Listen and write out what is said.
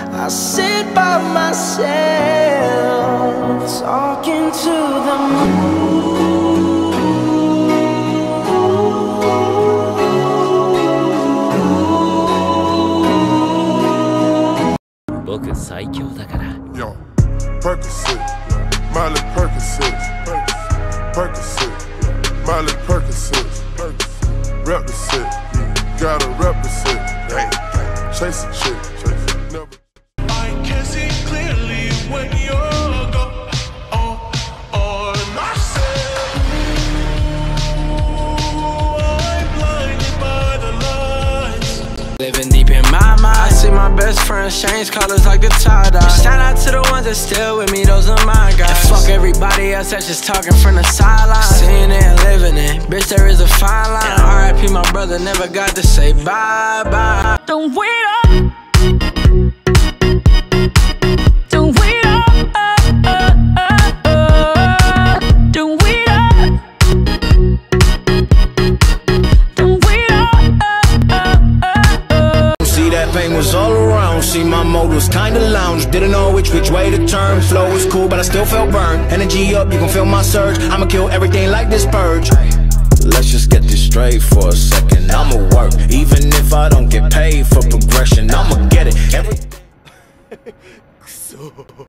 I sit by myself, talking to the moon. Yo, Percocet, Miley Percocet, Percocet, Miley Percocet, rep the set, gotta rep the set, chase a chick, never. I can see clearly when you're gone on myself. I'm blinded by the lights. Living deep in my mind, I see my best friends change colors like the tie-dye. Shout out to the ones that still with me, those are my guys. And fuck everybody else that's just talking from the sideline. Seeing it and living it, bitch, there is a fine line. And R.I.P. my brother never got to say bye-bye. Don't wait up. Don't wait up. Don't wait up. Don't wait up. See, that pain was all around. See, my mode was kinda lounge. Didn't know which way to turn. Flow was cool, but I still felt burned. Energy up, you can feel my surge. I'ma kill everything like this purge. Let's just get this straight for a second. I'ma work, even if I don't get paid for progression. I'ma get it.